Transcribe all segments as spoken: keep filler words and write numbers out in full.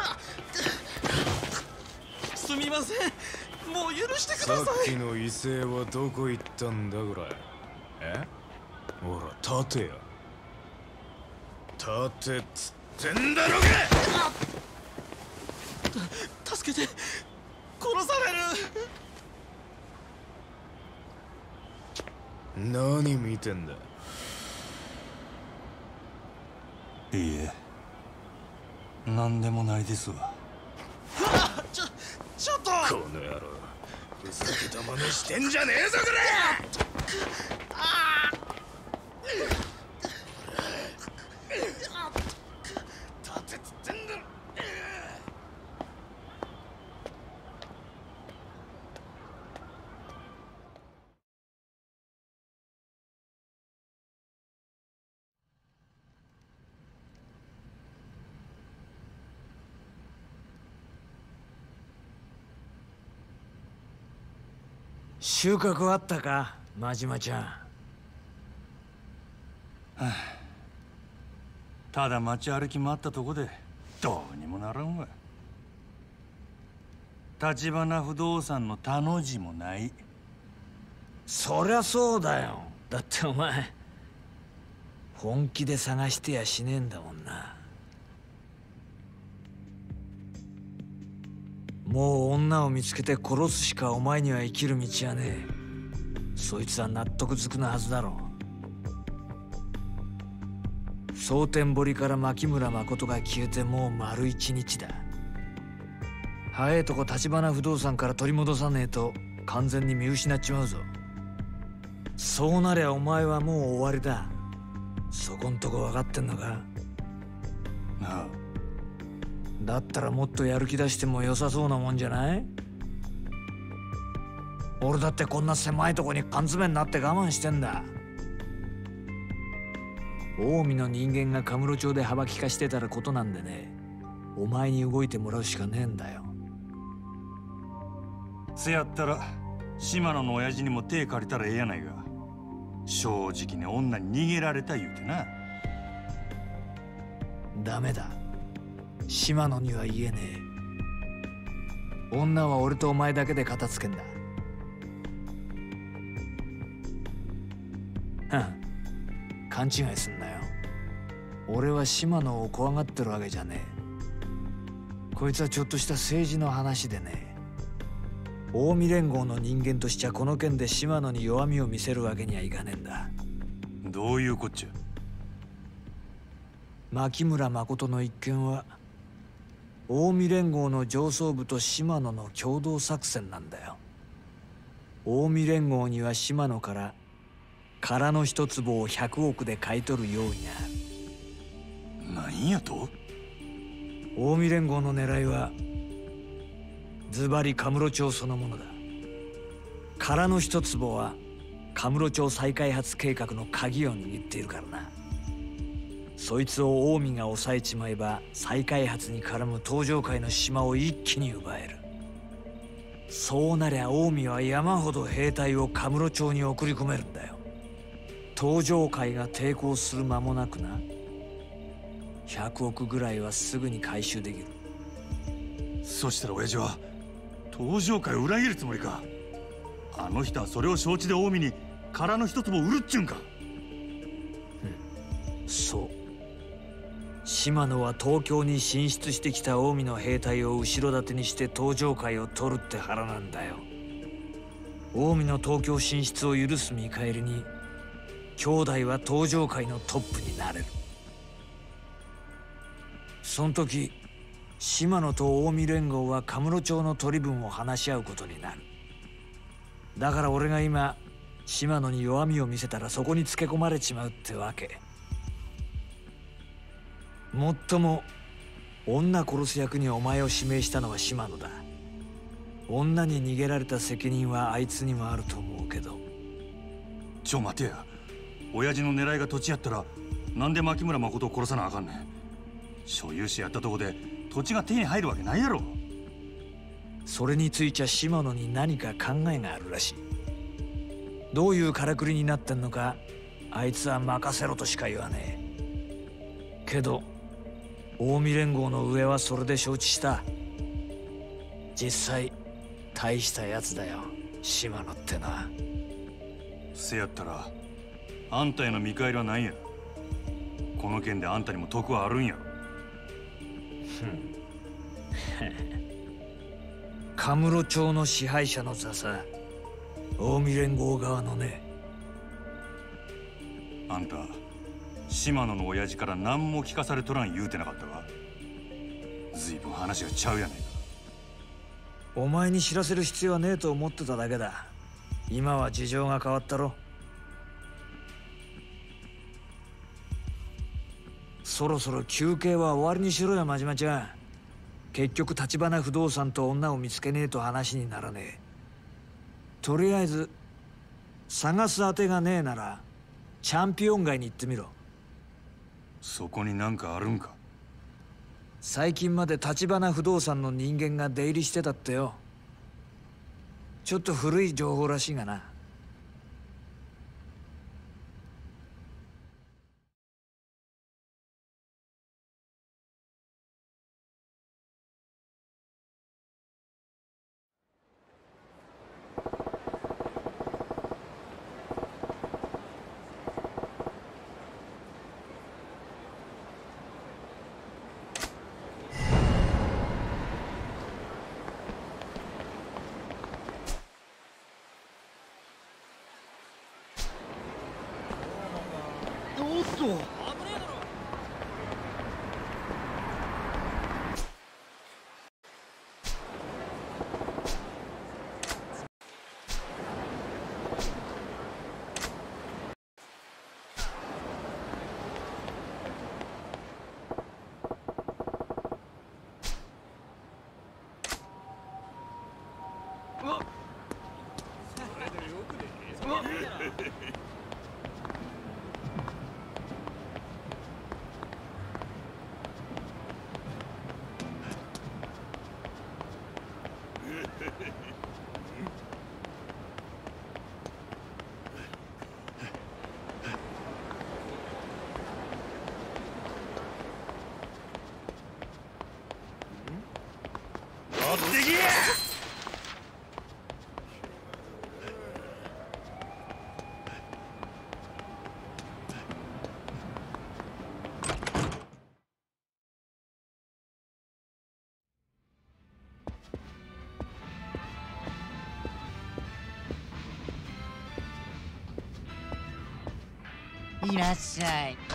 すみません、もう許してください。 さっきの威勢はどこ行ったんだこれ。え、ほら立てや。立てっつってんだろが。 助けて、殺される。 何見てんだ。 いいえ、何でもないですわ。 ちょ、ちょっとこの野郎、ふざけた真似してんじゃねえぞこれ。立てっつってんだろ。 収穫あったか、真島ちゃん。はあ、ただ街歩き回ったとこでどうにもならんわ。橘不動産の他の字もない。 そりゃそうだよ。だってお前本気で探してやしねえんだもんな。もう女を見つけて殺すしかお前には生きる道はねえ。そいつは納得づくなはずだろう。蒼天堀から牧村誠が消えてもう丸一日だ。早えとこ橘不動産から取り戻さねえと完全に見失っちまうぞ。そうなりゃお前はもう終わりだ。そこんとこ分かってんのか。 ああ、 だったらもっとやる気出しても良さそうなもんじゃない？俺だってこんな狭いとこに缶詰になって我慢してんだ。近江の人間がカムロ町で幅利かしてたらことなんでね、お前に動いてもらうしかねえんだよ。 せやったら島野の親父にも手借りたらええやないか。正直に女に逃げられた言うてな。 ダメだ、島野には言えねえ。女は俺とお前だけで片付けんだ。はん、勘違いすんなよ。俺は島野を怖がってるわけじゃねえ。こいつはちょっとした政治の話でね。近江連合の人間としちゃこの件で島野に弱みを見せるわけにはいかねえんだ。 どういうこっちゃ。 牧村誠の一件は近江連合の上層部と島野の共同作戦なんだよ。近江連合には島野から空の一坪をひゃくおくで買い取る用意がある。 なんやと？ 近江連合の狙いはズバリカムロ町そのものだ。空の一坪はカムロ町再開発計画の鍵を握っているからな。そいつを近江が抑えちまえば再開発に絡む東上界の島を一気に奪える。そうなりゃ近江は山ほど兵隊をカムロ町に送り込めるんだよ。東上界が抵抗する間もなくな。ひゃくおくぐらいはすぐに回収できる。 そしたら親父は東上界を裏切るつもりか。あの人はそれを承知で近江に空の一坪を売るっちゅうんか。 うん、そう。島野は東京に進出してきた近江の兵隊を後ろ盾にして東上界を取るって腹なんだよ。近江の東京進出を許す見返りに兄弟は東上界のトップになれる。その時島野と近江連合はカムロ町の取り分を話し合うことになる。だから俺が今島野に弱みを見せたらそこにつけ込まれちまうってわけ。もっとも女殺す役にお前を指名したのは島野だ。女に逃げられた責任はあいつにもあると思うけど。 ちょ待てや。親父の狙いが土地やったらなんで牧村誠を殺さなあかんねん。所有者やったとこで土地が手に入るわけないやろ。 それについちゃ島野に何か考えがあるらしい。どういうからくりになってんのかあいつは任せろとしか言わねえ。けど近江連合の上はそれで承知した。実際大したやつだよ、島野ってのは。 せやったらあんたへの見返りは何や。この件であんたにも得はあるんやろ。 カムロ町の支配者の座さ、近江連合側のね。 あんた島野の親父から何も聞かされとらん言うてなかったか。ずいぶん話がちゃうやねんか。 お前に知らせる必要はねえと思ってただけだ。今は事情が変わったろ。そろそろ休憩は終わりにしろよ、真島ちゃん。結局橘不動産と女を見つけねえと話にならねえ。とりあえず探す当てがねえならチャンピオン街に行ってみろ。 そこになんかあるんか。 最近まで橘不動産の人間が出入りしてたってよ。ちょっと古い情報らしいがな。 いらっしゃい。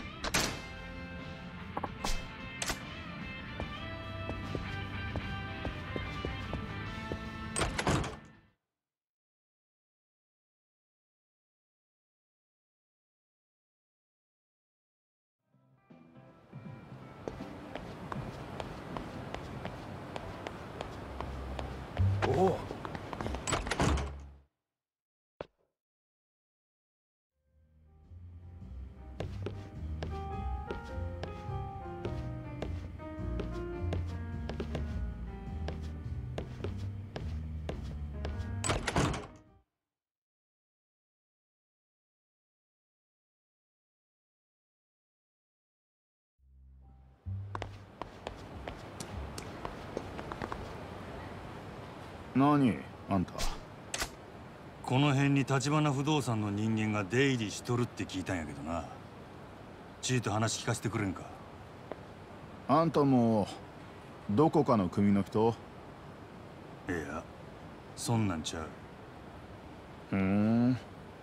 おう。何あんた。 この辺に橘不動産の人間が出入りしとるって聞いたんやけどな。ちいと話聞かせてくれんか。 あんたもどこかの組の人？ いや、そんなんちゃう。 ふーん。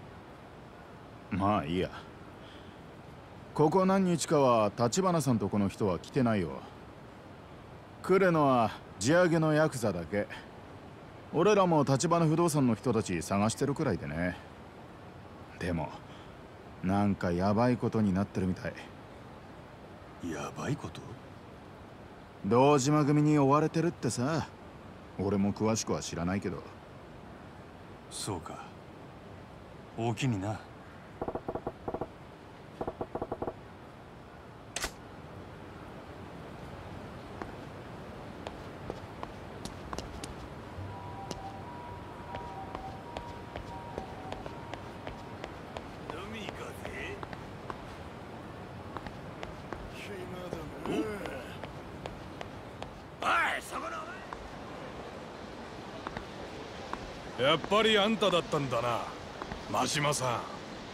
まあいいや。ここ何日かは橘さんとこの人は来てないよ。来るのは地上げのヤクザだけ。俺らも橘不動産の人たち探してるくらいでね。でもなんかヤバいことになってるみたい。 やばいこと？ 堂島組に追われてるってさ。俺も詳しくは知らないけど。 そうか。大きにな。 やっぱりあんただったんだな、真島さん。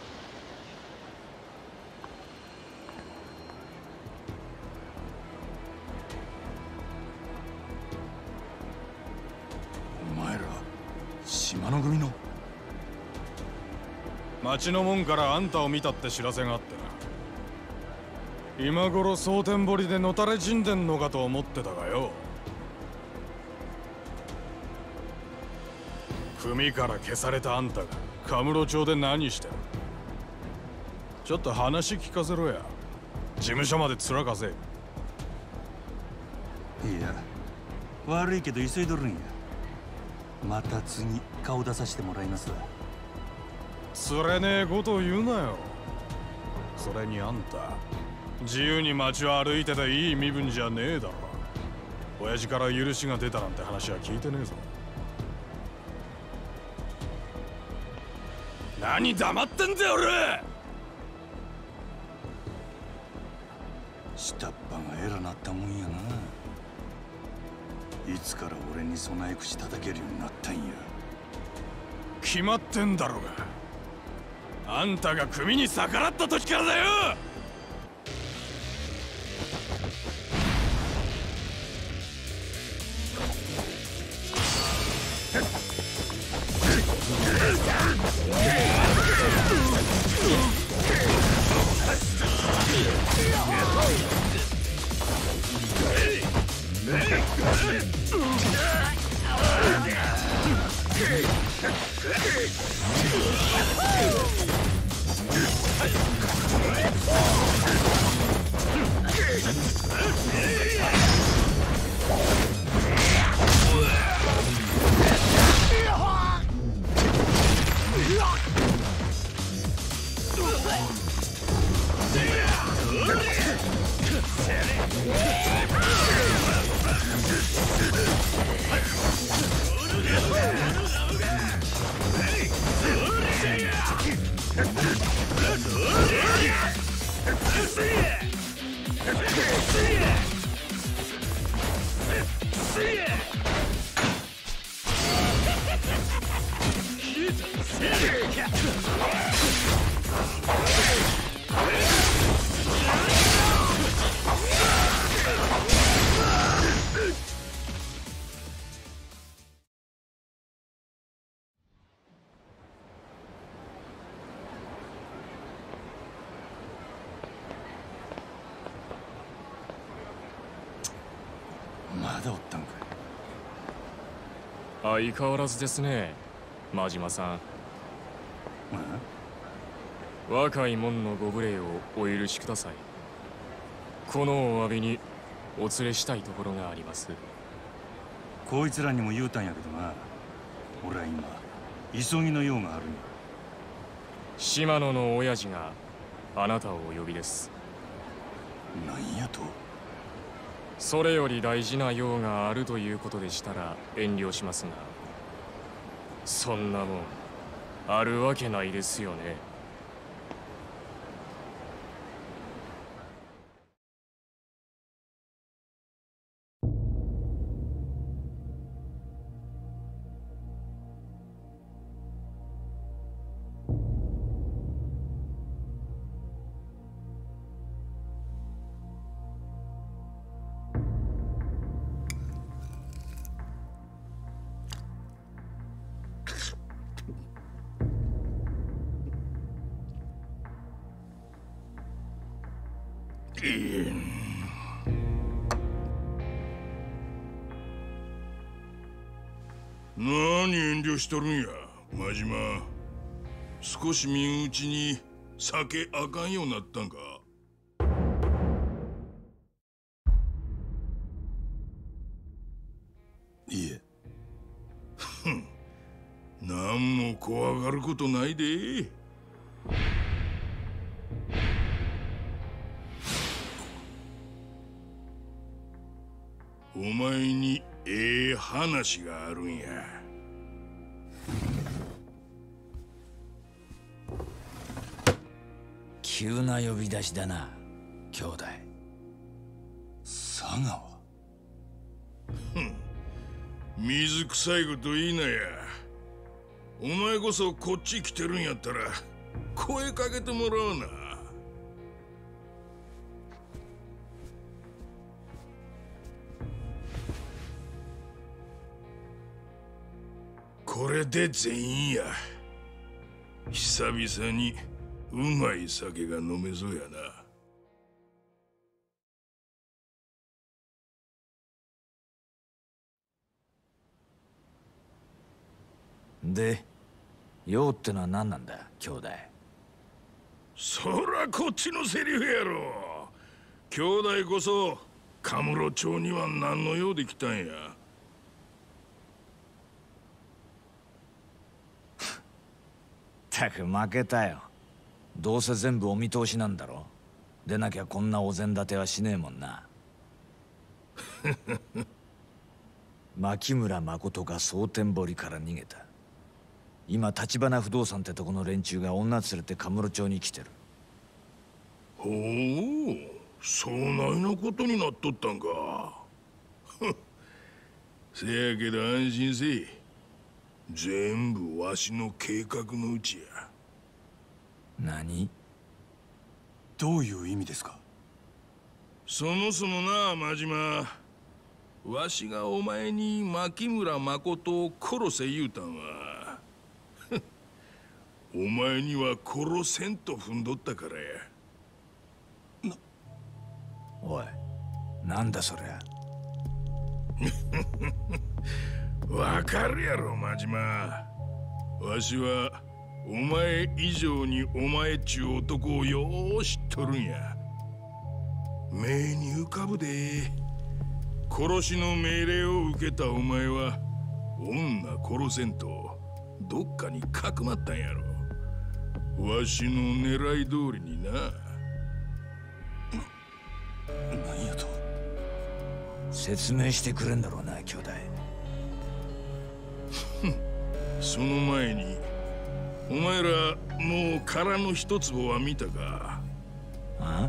お前ら島の組の？ 町の門からあんたを見たって知らせがあってな。今頃蒼天堀でのたれ死んでんのかと思ってたがよ。組から消されたあんたがカムロ町で何してる？ちょっと話聞かせろや。事務所まで面かせ。 いや、悪いけど急いどるんや。また次顔出させてもらいますわ。 つれねえこと言うなよ。それにあんた自由に街を歩いてていい身分じゃねえだろ。親父から許しが出たなんて話は聞いてねえぞ。何黙ってんだよ俺。 下っ端が偉なったもんやな。いつから俺に備え口叩けるようになったんや。 決まってんだろうが。あんたが組に逆らった時からだよ。 まだおったんか。 相変わらずですね、真島さん。若い者のご無礼をお許しください。このお詫びにお連れしたいところがあります。 こいつらにも言うたんやけどな、俺は今急ぎの用があるんや。 島野の親父があなたをお呼びです。 なんやと？ それより大事な用があるということでしたら遠慮しますが、そんなもんあるわけないですよね。 何遠慮しとるんや、真島。少し身内に酒あかんようになったんか。 いえ。 ふん、何も怖がることないで。お前にええ話があるんや。 急な呼び出しだな、兄弟。 佐川。 ふん、水臭いこと言いなや。 お前こそこっち来てるんやったら声かけてもらうな。これで全員や。久々にうまい酒が飲めそうやな。 で、用ってのは何なんだ、兄弟。 そらこっちのセリフやろ。兄弟こそカムロ町には何の用で来たんや。 ったく負けたよ。どうせ全部お見通しなんだろ。でなきゃこんなお膳立てはしねえもんな。牧村誠が蒼天堀から逃げた。今橘不動産ってとこの連中が女連れてカムロ町に来てる。 ほう、そうないなことになっとったんか。せやけど安心せい。全部わしの計画のうちや。 何？ どういう意味ですか？ そもそもな、真島。わしがお前に牧村誠を殺せ言うたんはお前には殺せんと踏んどったからや。 な、おい、なんだそりゃ。 わかるやろ、真島。わしはお前以上にお前っちゅう男をよう知っとるんや。目に浮かぶで。殺しの命令を受けたお前は女殺せんとどっかにかくまったんやろ。わしの狙い通りにな。 何やと？ 説明してくれんだろうな、兄弟。 その前にお前らもう殻の一坪は見たか？ あ？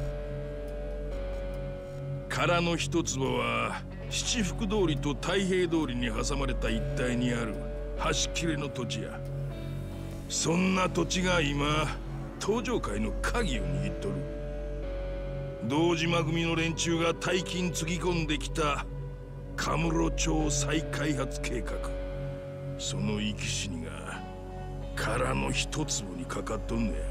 殻の一坪は七福通りと太平通りに挟まれた一帯にある端切れの土地や。そんな土地が今東上界の鍵を握っとる。堂島組の連中が大金つぎ込んできたカムロ町再開発計画、その生き死にが殻の一坪にかかっとんのや。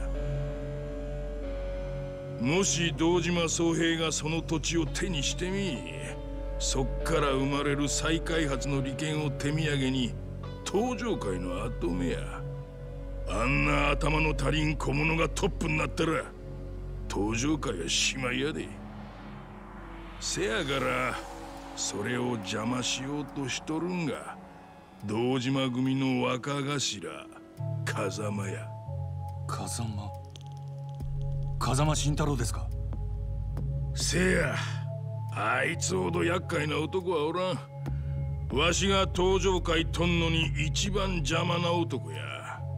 もし堂島宗平がその土地を手にしてみ、そっから生まれる再開発の利権を手土産に東上界の跡目や。あんな頭の足りん小物がトップになったら東上界はしまいやで。せやからそれを邪魔しようとしとるんが堂島組の若頭風間や。 風間風間慎太郎ですか？ せや、あいつほど厄介な男はおらん。わしが東上界とんのに一番邪魔な男や。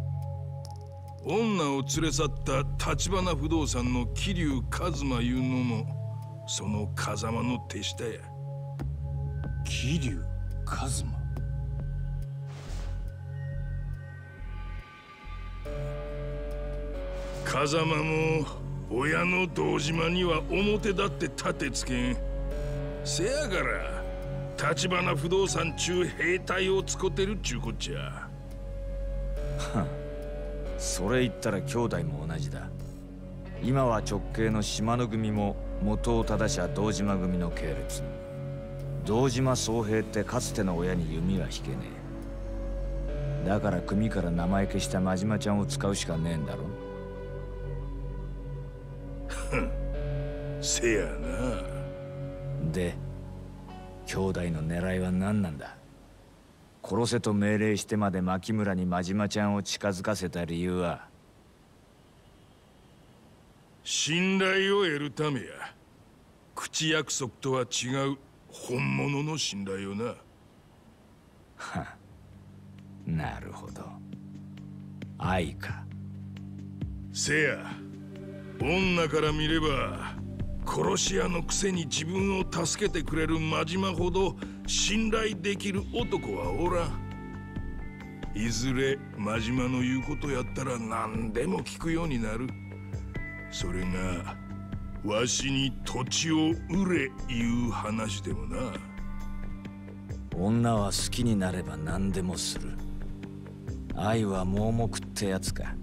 女を連れ去った橘不動産の桐生一馬いうのもその風間の手下や。 桐生一馬？ 風間も親の堂島には表だって立てつけん。せやから橘不動産中兵隊を使ってるっちゅうこっちゃ。 それ言ったら兄弟も同じだ。今は直系の島野組も元を正しゃ堂島組の系列。堂島宗平ってかつての親に弓は引けねえ。だから組から名前消した真島ちゃんを使うしかねえんだろ。 せやな。 で、兄弟の狙いは何なんだ？殺せと命令してまで牧村に真島ちゃんを近づかせた理由は？ 信頼を得るためや。口約束とは違う本物の信頼をな。 はなるほど。愛か。 せや、女から見れば殺し屋のくせに自分を助けてくれる真島ほど信頼できる男はおらん。 いずれ真島の言うことやったら何でも聞くようになる。それがわしに土地を売れいう話でもな。 女は好きになれば何でもする。愛は盲目ってやつか。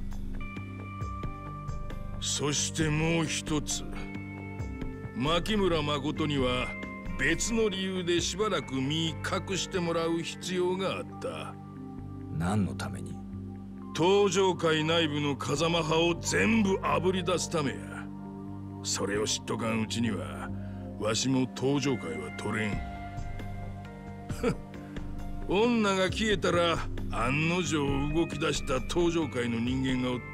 そしてもう一つ、牧村誠には別の理由でしばらく身隠してもらう必要があった。 何のために？ 東上界内部の風間派を全部あぶり出すためや。それを知っとかんうちにはわしも東上界は取れん。女が消えたら案の定動き出した東上界の人間がおった。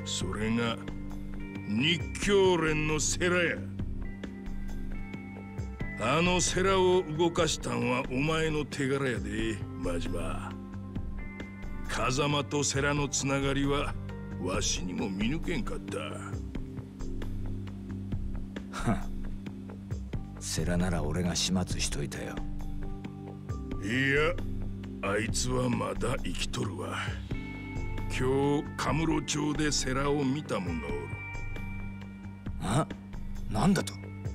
それが日教連の世良や。あの世良を動かしたんはお前の手柄やで、真島。風間と世良のつながりはわしにも見抜けんかった。 はん。世良なら俺が始末しといたよ。 いや、あいつはまだ生きとるわ。今日カムロ町で世良を見た者がおる。 あ、なんだと？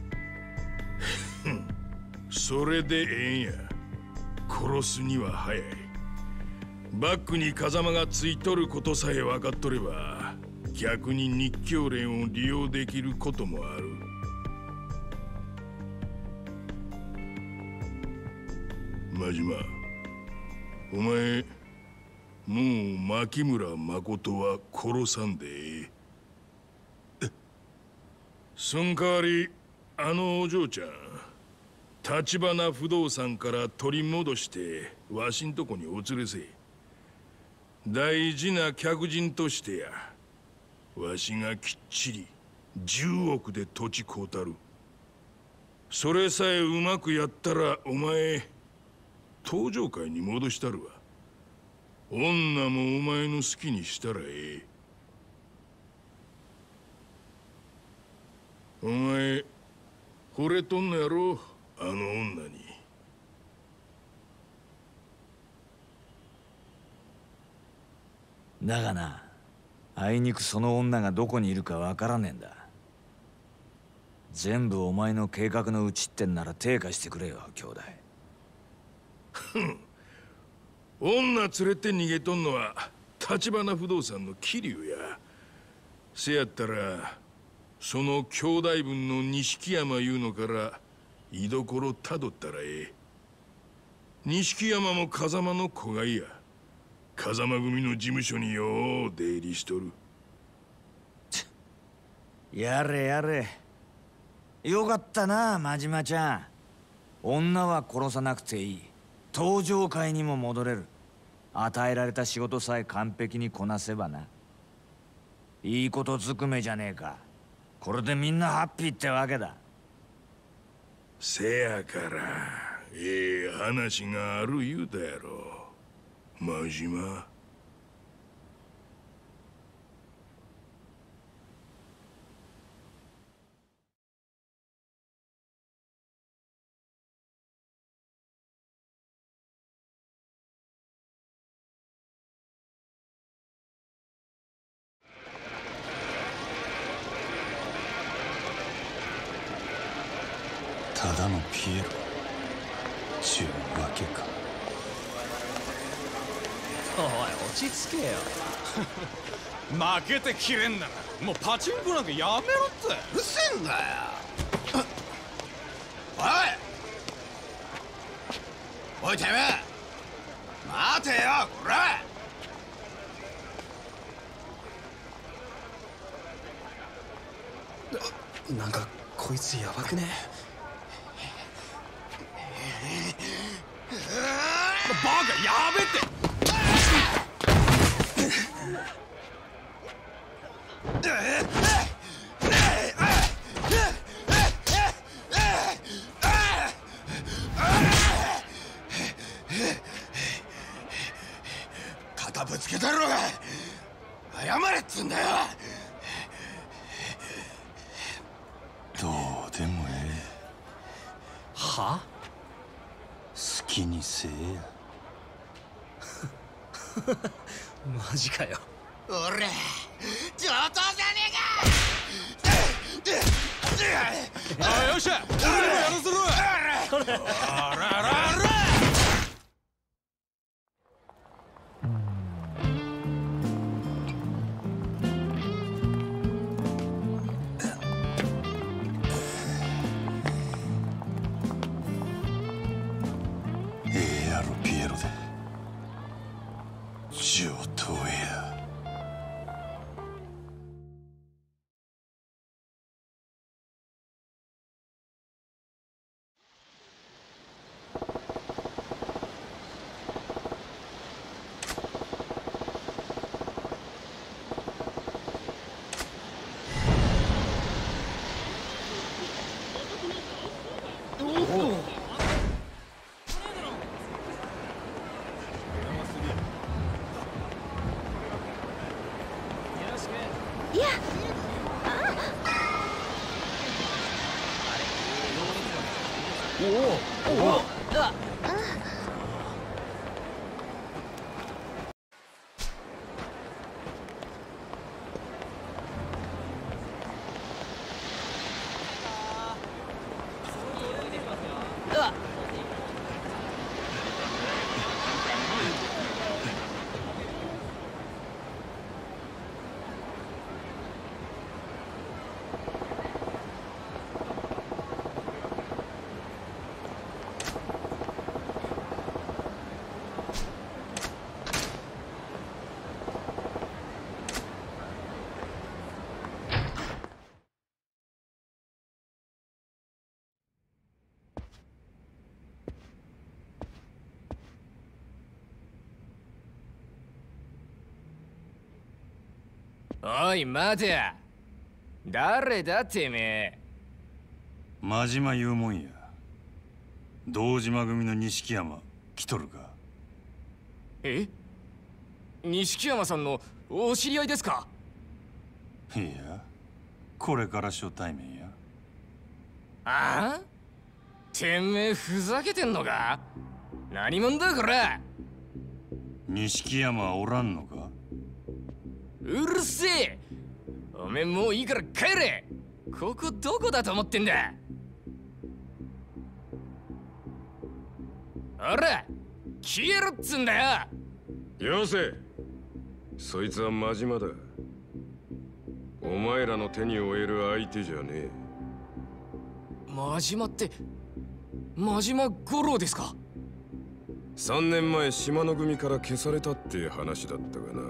それでええんや。殺すには早い。バックに風間がついとることさえ分かっとれば、逆に日教連を利用できることもある。真島、お前もう牧村誠は殺さんでええ。そん代わりあのお嬢ちゃん、橘不動産から取り戻してわしんとこにお連れせえ。大事な客人としてや。わしがきっちりじゅうおくで土地買うたる。それさえうまくやったらお前東上界に戻したるわ。女もお前の好きにしたらええ。お前惚れとんのやろ、あの女に。 だがな、あいにくその女がどこにいるかわからねえんだ。全部お前の計画のうちってんなら手貸してくれよ、兄弟。 女連れて逃げとんのは橘不動産の桐生や。せやったらその兄弟分の錦山いうのから居所たどったらええ。錦山も風間の子がいや。風間組の事務所によう出入りしとる。 やれやれ。よかったな、真島ちゃん。女は殺さなくていい。東上界にも戻れる。与えられた仕事さえ完璧にこなせばな。いいことずくめじゃねえか。これでみんなハッピーってわけだ。 せやからええ話がある言うたやろ、真島。 ただのピエロちゅうわけか。 おい落ち着けよ。 負けてきれんならもうパチンコなんかやめろって。 うるせえんだよ。おいおいてめえ待てよこら。なんかこいつやばくね？ バカやべって。 肩ぶつけたろうが謝れっつんだよ。 どうでもええ。 は？ 好きにせえや。 マジかよ。 俺上等じゃねえか。 あ、よっしゃ、俺もやらせろ。あらあらあら。 ええやろピエロで上等や。 おい待てや。誰だてめえ。 真島言うもんや。堂島組の錦山来とるか。 え、錦山さんのお知り合いですか。 いや、これから初対面や。 ああ、てめえふざけてんのか。何者だこれ。 錦山はおらんのか。 うるせえ。おめえもういいから帰れ。ここどこだと思ってんだ。ほら消えろっつんだよ。 よせ、そいつは真島だ。お前らの手に負える相手じゃねえ。 真島って真島五郎ですか。 さんねんまえ島の組から消されたって話だったがな。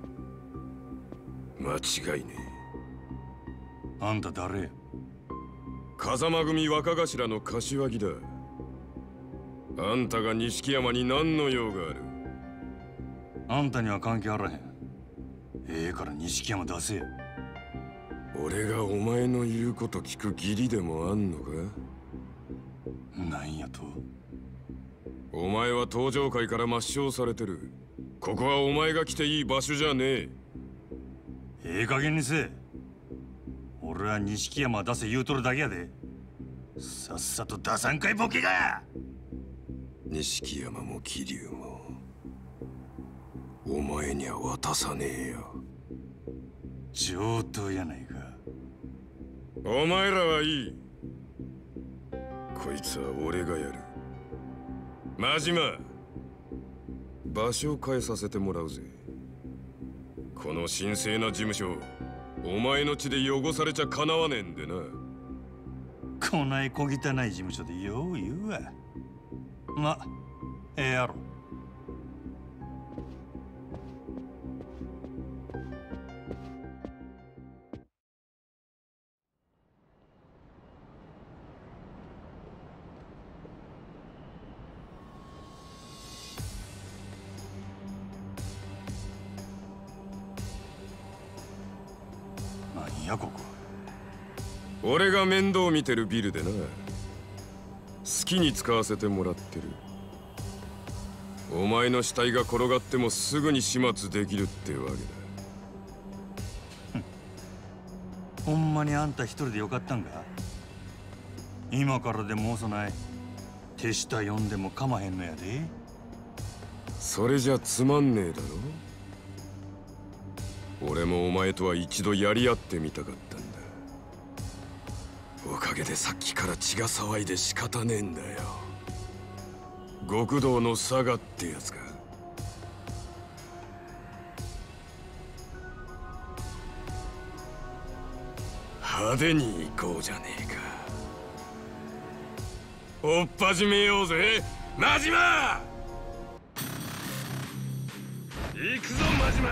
間違いねえ。あんた誰？ 風間組若頭の柏木だ。あんたが錦山に何の用がある。 あんたには関係あらへん。ええから錦山出せや。 俺がお前の言うこと聞く義理でもあんのか。 なんやと。 お前は登場界から抹消されてる。ここはお前が来ていい場所じゃねえ。 ええ加減にせえ。俺は錦山出せ言うとるだけやで。さっさと出さんかいボケが。 錦山も桐生もお前には渡さねえよ。 上等やないか。 お前らはいい。こいつは俺がやる。真島、場所を変えさせてもらうぜ。この神聖な事務所、お前の血で汚されちゃかなわねえんでな。 こない小汚い事務所でよう言うわ。ま、ええやろ。何やここ。 俺が面倒見てるビルでな。好きに使わせてもらってる。お前の死体が転がってもすぐに始末できるってわけだ。ほんまにあんた一人でよかったんか。今からでも遅ない。手下呼んでもかまへんのやで。 それじゃつまんねえだろ。俺もお前とは一度やり合ってみたかったんだ。おかげでさっきから血が騒いで仕方ねえんだよ。極道の佐賀ってやつか。派手に行こうじゃねえか。追っ始めようぜ真島。行くぞ真島。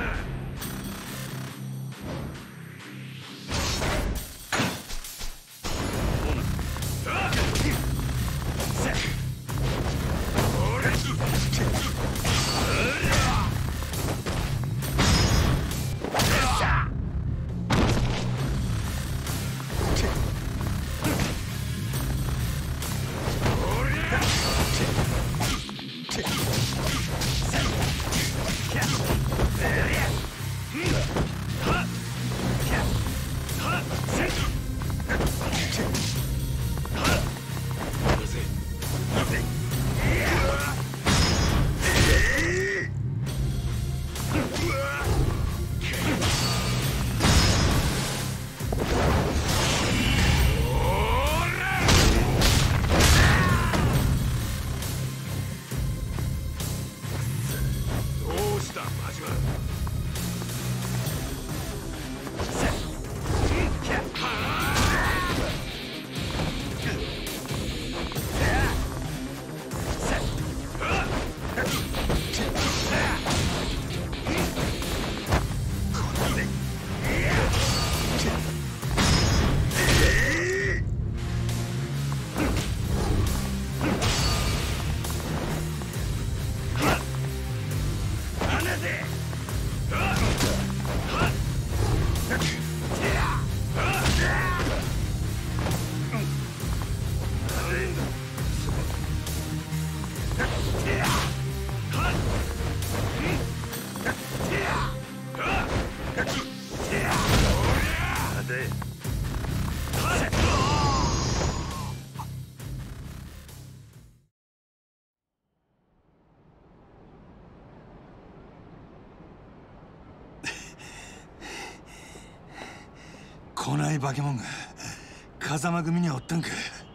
来ない化け物が風間組にはおったんか。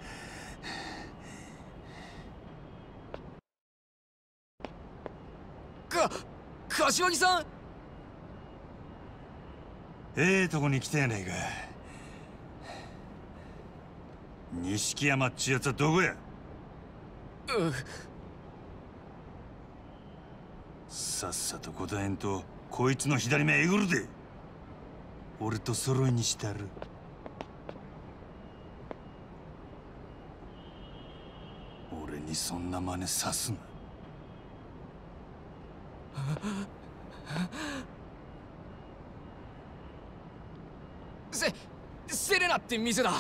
か柏木さん。 ええとこに来たやないか。錦山っちゅうやつはどこや。 うさっさと答えんとこいつの左目えぐるで。俺と揃いにしたる。俺にそんな真似さすな。 セセレナって店だ。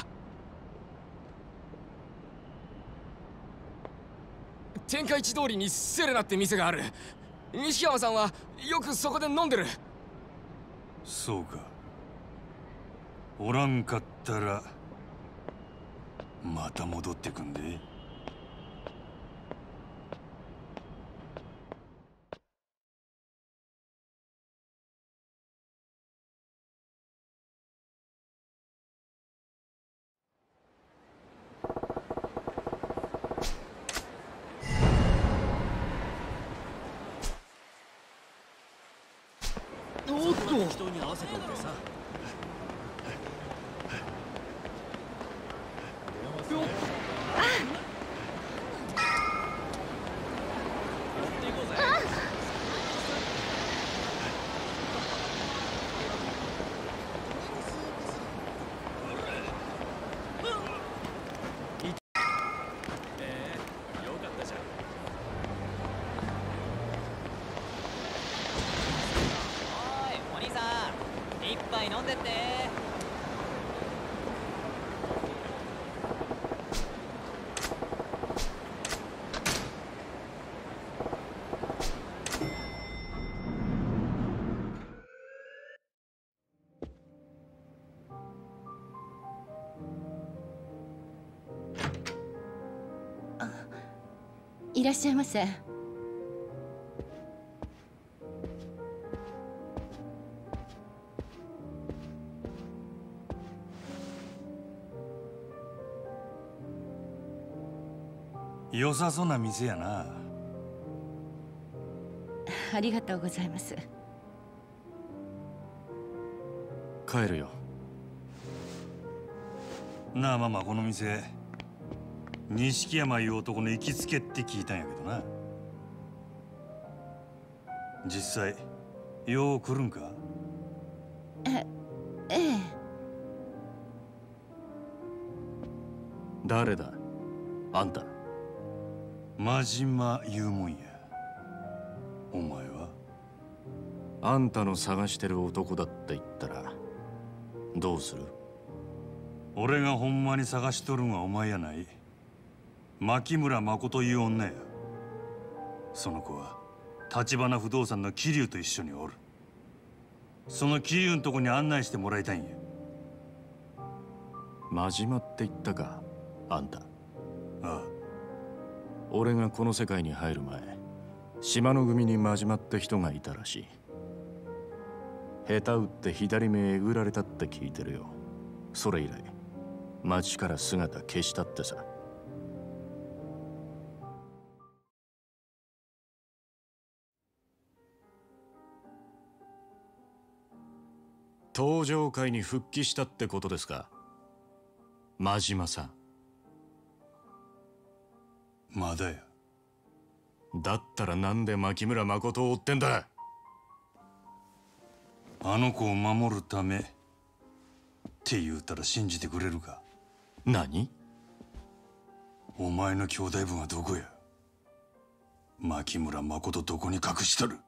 天下一通りにセレナって店がある。西山さんはよくそこで飲んでる。 そうか。おらんかったらまた戻ってくんで。 おっと。 人に合わせておいてさ。飲んでって。 いらっしゃいませ。 良さそうな店やな。 ありがとうございます。 帰るよ。 なあママ、この店錦山いう男の行きつけって聞いたんやけどな。実際よう来るんか？ えええ。 誰だあんた？ 真島言うもんや。お前は？ あんたの探してる男だって言ったらどうする？ 俺がほんまに探しとるんはお前やない。牧村誠いう女や。その子は橘不動産の桐生と一緒におる。その桐生のとこに案内してもらいたいんや。 真島って言ったかあんた。 ああ。 俺がこの世界に入る前、島の組に真島って人がいたらしい。下手打って左目えぐられたって聞いてるよ。それ以来町から姿消したってさ。登場界に復帰したってことですか、真島さん。 まだや。 だったらなんで牧村誠を追ってんだ？ あの子を守るためって言うたら信じてくれるか？ 何？ お前の兄弟分はどこや？牧村誠どこに隠しとる？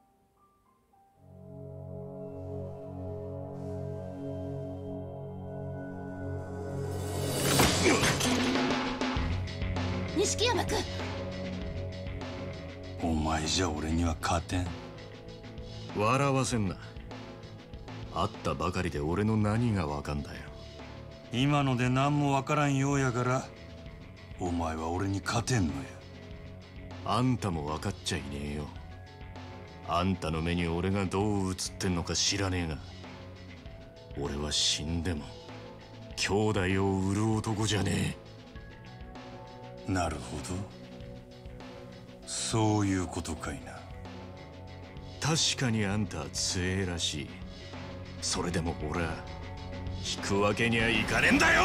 錦山君。 お前じゃ俺には勝てん。 笑わせんな。会ったばかりで俺の何がわかんだよ。 今ので何もわからんようやからお前は俺に勝てんのや。 あんたも分かっちゃいねえよ。あんたの目に俺がどう映ってんのか知らねえが、俺は死んでも兄弟を売る男じゃねえ。なるほど、そういうことかいな。 確かにあんたは強えらしい。それでも俺は引くわけにはいかねえんだよ。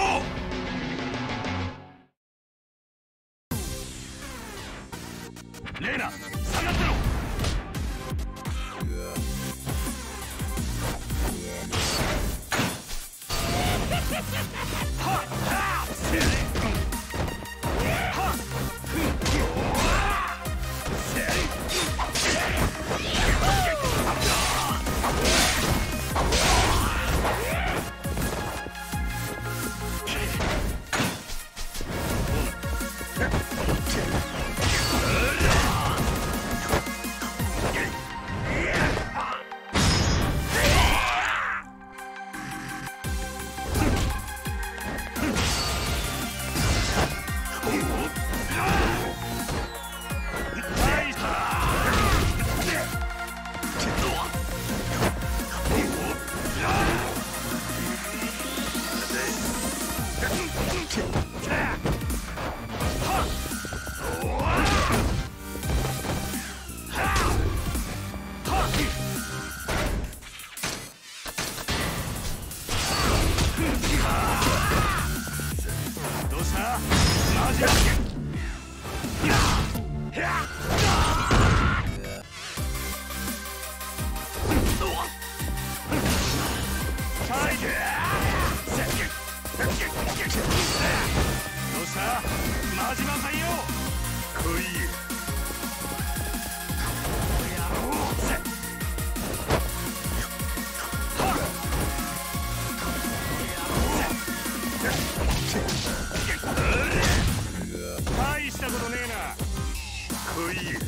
レーナ、下がってろ。大したことねえな。来いよ。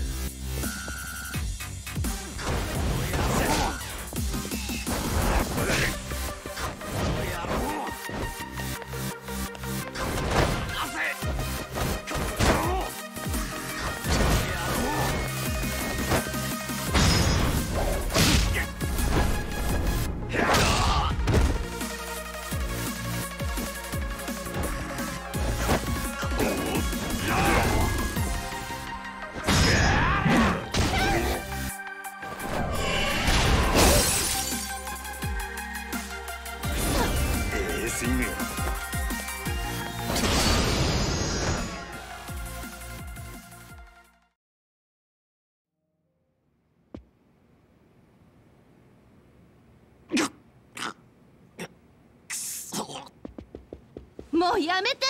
もうやめて。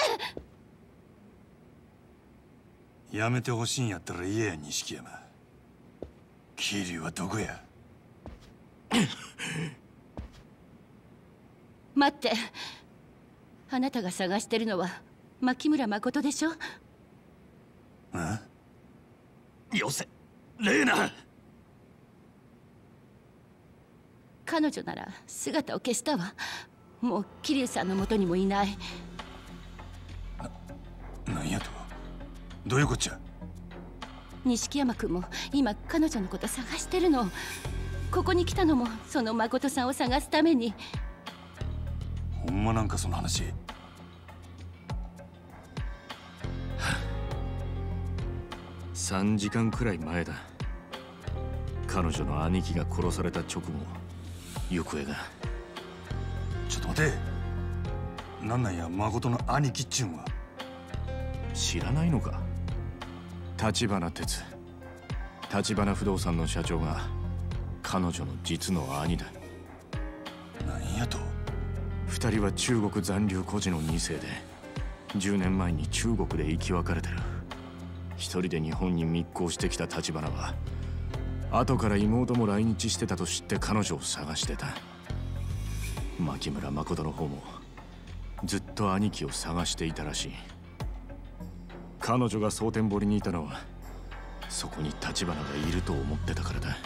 やめてほしいんやったら言えや、錦山。桐生はどこや。 待って、あなたが探してるのは牧村誠でしょ。 あ？ よせ、レーナ。 彼女なら姿を消したわ。もう桐生さんの元にもいない。 な、なんやと。どういうこっちゃ。 錦山君も今彼女のこと探してるの。ここに来たのもその誠さんを探すために。 ほんまなんかその話。 さんじかんくらい前だ。彼女の兄貴が殺された直後、行方が。 ちょっと待て。なんなんや、誠の兄貴っちゅうんは。 知らないのか。立花哲、立花不動産の社長が彼女の実の兄だ。 なんやと。 二人は中国残留孤児の二世で、じゅうねんまえに中国で生き別れてる。一人で日本に密航してきた立花は、後から妹も来日してたと知って彼女を探してた。牧村誠の方もずっと兄貴を探していたらしい。彼女が蒼天堀にいたのは、そこに立花がいると思ってたからだ。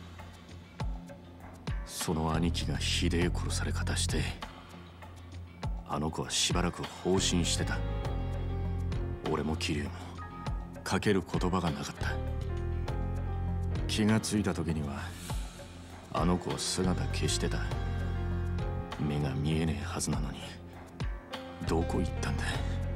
その兄貴がひでえ殺され方して、あの子はしばらく放心してた。俺も桐生もかける言葉がなかった。気がついた時にはあの子は姿消してた。目が見えねえはずなのに、どこ行ったんだ。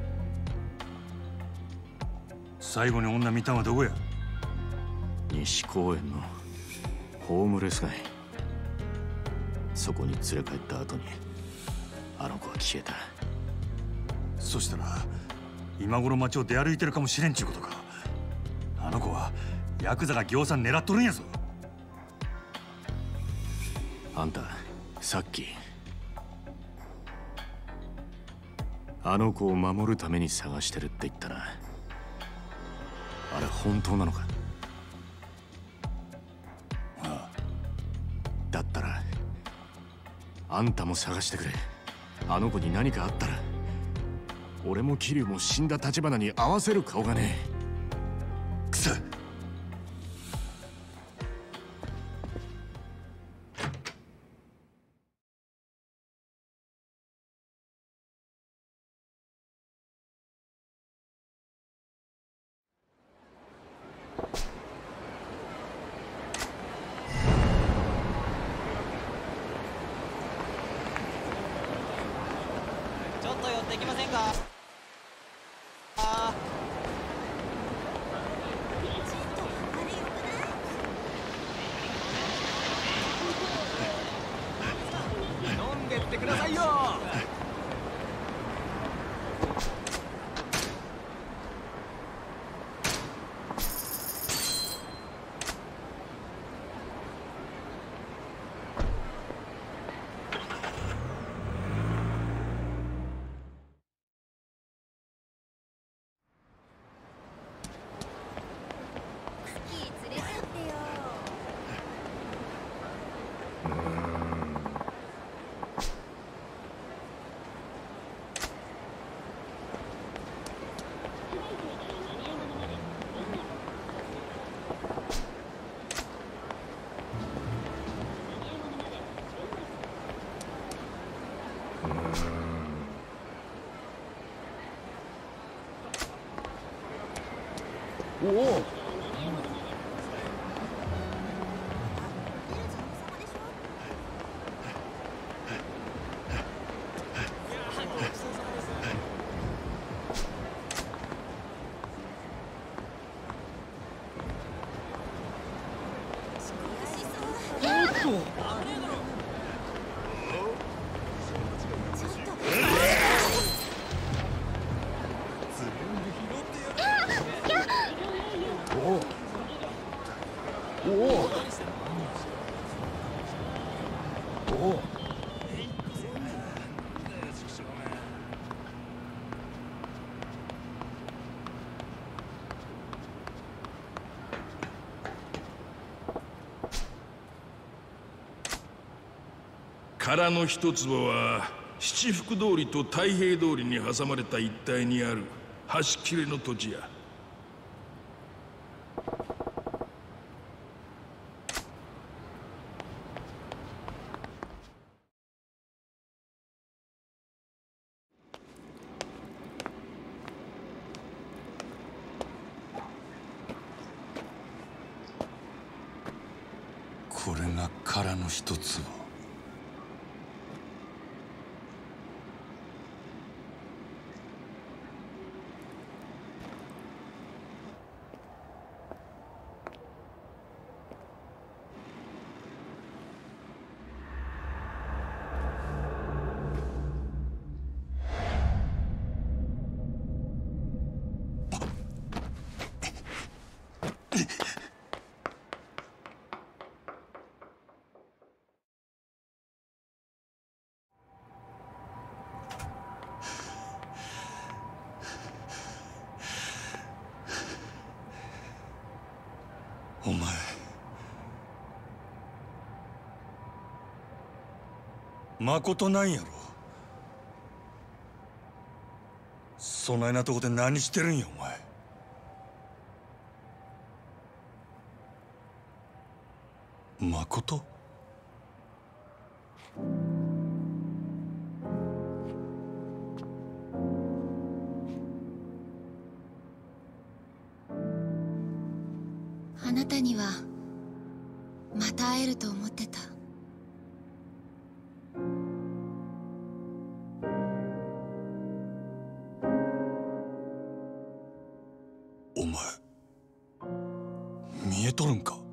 最後に女見たんはどこや。 西公園のホームレス街。そこに連れ帰った後にあの子は消えた。 そしたら今頃街を出歩いてるかもしれんちゅうことか。あの子はヤクザがぎょうさん狙っとるんやぞ。 あんたさっきあの子を守るために探してるって言ったな。あれ本当なのか。 ああ。 だったらあんたも探してくれ。あの子に何かあったら俺も桐生も死んだ立花に合わせる顔がねえ。くそ。 ちょっと寄ってきませんか。あ飲んでってくださいよ。 おお。 殻の一坪は七福通りと太平通りに挟まれた一帯にある端切れの土地や。 これが殻の一つを。お前まことなんやろ。そないなとこで何してるんやお前。まこと？ あなたにはまた会えると思ってた。 お前見えとるんか？